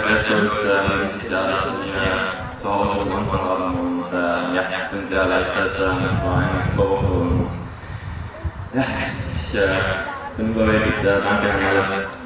sehr stolz, dieses Jahr das wir zu Hause gewonnen zu haben und ja, ich bin sehr erleichtert, es war eine super Woche und ja, ich bin überwältigt, danke an alle.